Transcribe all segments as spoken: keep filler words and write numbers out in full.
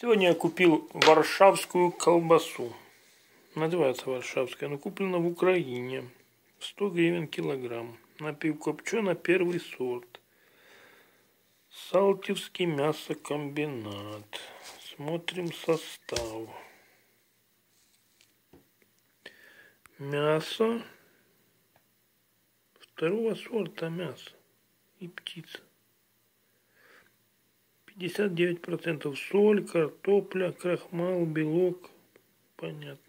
Сегодня я купил варшавскую колбасу. Называется варшавская, но куплена в Украине. сто гривен килограмм. Напівкопчена первый сорт. Салтовский мясокомбинат. Смотрим состав. Мясо второго сорта мяса и птица. пятьдесят девять процентов соль, картопля, крахмал, белок. Понятно.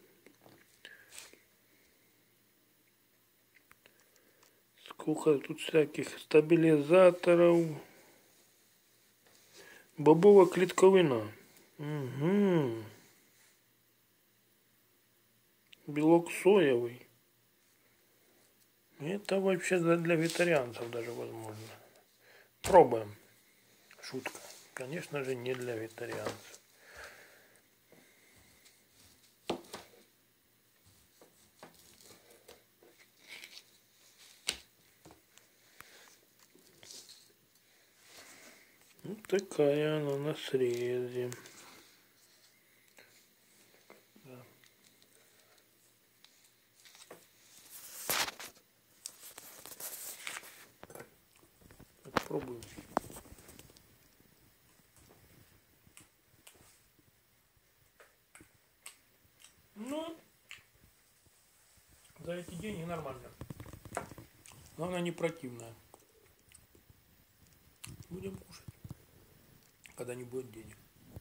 Сколько тут всяких стабилизаторов. Бобовая клетковина. Угу. Белок соевый. Это вообще для вегетарианцев даже возможно. Пробуем. Шутка. Конечно же, не для вегетарианцев. Вот такая она на срезе. Да. Попробуем. Ну, за эти деньги нормально. Главное, не противная. Будем кушать, когда не будет денег.